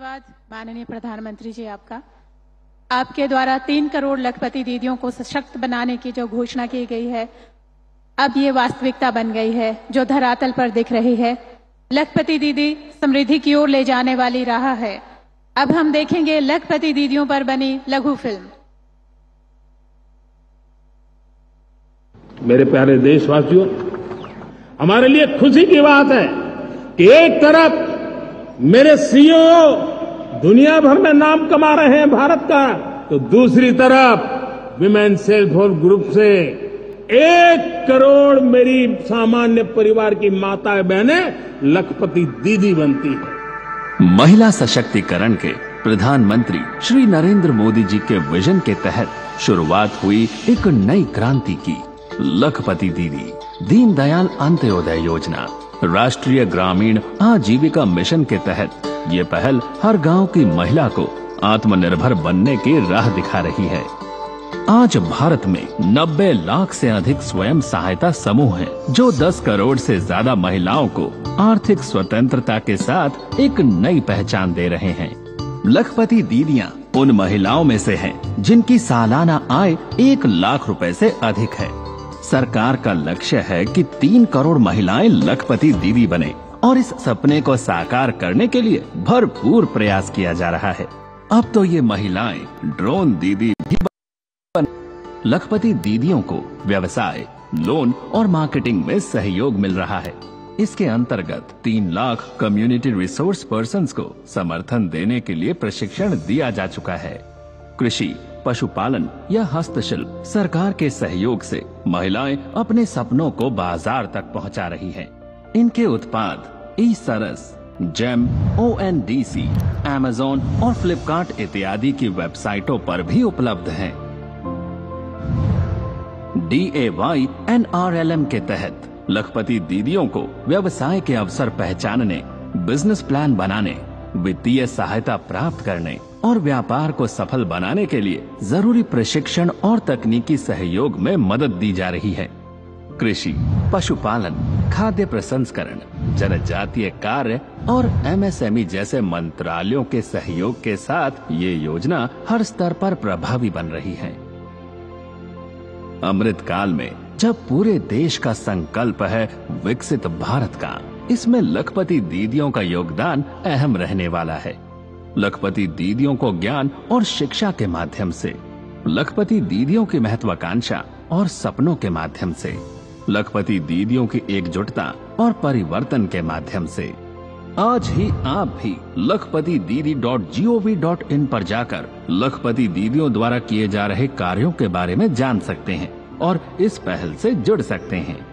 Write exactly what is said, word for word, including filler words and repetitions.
धन्यवाद माननीय प्रधानमंत्री जी आपका। आपके द्वारा तीन करोड़ लखपति दीदियों को सशक्त बनाने की जो घोषणा की गई है, अब ये वास्तविकता बन गई है जो धरातल पर दिख रही है। लखपति दीदी समृद्धि की ओर ले जाने वाली राह है। अब हम देखेंगे लखपति दीदियों पर बनी लघु फिल्म। मेरे प्यारे देशवासियों, हमारे लिए खुशी की बात है कि एक तरफ मेरे सीईओ दुनिया भर में नाम कमा रहे हैं भारत का, तो दूसरी तरफ विमेन सेल्फ हेल्प ग्रुप से एक करोड़ मेरी सामान्य परिवार की माताएं बहनें लखपति दीदी बनती है। महिला सशक्तिकरण के प्रधानमंत्री श्री नरेंद्र मोदी जी के विजन के तहत शुरुआत हुई एक नई क्रांति की लखपति दीदी दीनदयाल अंत्योदय योजना। राष्ट्रीय ग्रामीण आजीविका मिशन के तहत ये पहल हर गांव की महिला को आत्मनिर्भर बनने की राह दिखा रही है। आज भारत में नब्बे लाख से अधिक स्वयं सहायता समूह हैं, जो दस करोड़ से ज्यादा महिलाओं को आर्थिक स्वतंत्रता के साथ एक नई पहचान दे रहे हैं। लखपति दीदियां उन महिलाओं में से हैं, जिनकी सालाना आय एक लाख रुपए से अधिक है। सरकार का लक्ष्य है कि तीन करोड़ महिलाएं लखपति दीदी बने और इस सपने को साकार करने के लिए भरपूर प्रयास किया जा रहा है। अब तो ये महिलाएं ड्रोन दीदी भी बन। लखपति दीदियों को व्यवसाय, लोन और मार्केटिंग में सहयोग मिल रहा है। इसके अंतर्गत तीन लाख कम्युनिटी रिसोर्स पर्सन्स को समर्थन देने के लिए प्रशिक्षण दिया जा चुका है। कृषि, पशुपालन या हस्तशिल्प सरकार के सहयोग से महिलाएं अपने सपनों को बाजार तक पहुंचा रही हैं। इनके उत्पाद E Saras, GeM, O N D C, Amazon और फ्लिपकार्ट इत्यादि की वेबसाइटों पर भी उपलब्ध हैं। D A Y N R L M के तहत लखपति दीदियों को व्यवसाय के अवसर पहचानने, बिजनेस प्लान बनाने, वित्तीय सहायता प्राप्त करने और व्यापार को सफल बनाने के लिए जरूरी प्रशिक्षण और तकनीकी सहयोग में मदद दी जा रही है। कृषि, पशुपालन, खाद्य प्रसंस्करण, जनजातीय कार्य और एम एस एम ई जैसे मंत्रालयों के सहयोग के साथ ये योजना हर स्तर पर प्रभावी बन रही है। अमृत काल में जब पूरे देश का संकल्प है विकसित भारत का, इसमें लखपति दीदियों का योगदान अहम रहने वाला है। लखपति दीदियों को ज्ञान और शिक्षा के माध्यम से, लखपति दीदियों की महत्वाकांक्षा और सपनों के माध्यम से, लखपति दीदियों की एकजुटता और परिवर्तन के माध्यम से आज ही आप भी Lakhpati Didi dot G O V dot in पर जाकर लखपति दीदियों द्वारा किए जा रहे कार्यों के बारे में जान सकते हैं और इस पहल से जुड़ सकते हैं।